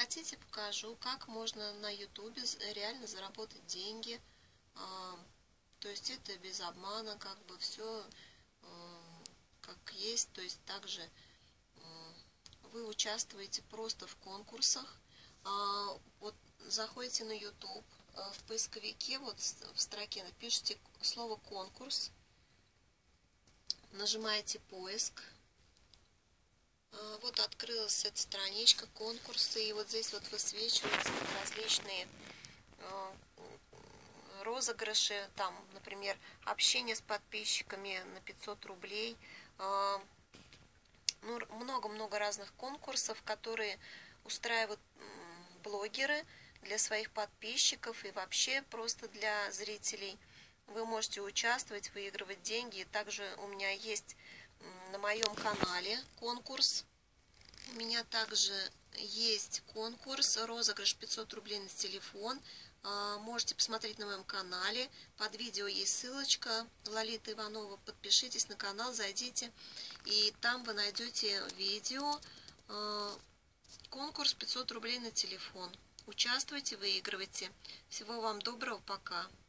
хотите, покажу, как можно на YouTube реально заработать деньги. То есть это без обмана, как бы все как есть. То есть также вы участвуете просто в конкурсах. Вот заходите на YouTube, в поисковике, вот в строке напишите слово «конкурс», нажимаете «поиск». Вот открылась эта страничка конкурсы, и вот здесь вот высвечиваются различные розыгрыши, там, например, общение с подписчиками на 500 рублей, ну, много-много разных конкурсов, которые устраивают блогеры для своих подписчиков и вообще просто для зрителей. Вы можете участвовать, выигрывать деньги. Также у меня есть на моем канале конкурс. У меня также есть конкурс, розыгрыш 500 рублей на телефон. Можете посмотреть на моем канале. Под видео есть ссылочка Лолита Иванова. Подпишитесь на канал, зайдите. И там вы найдете видео. Конкурс 500 рублей на телефон. Участвуйте, выигрывайте. Всего вам доброго, пока.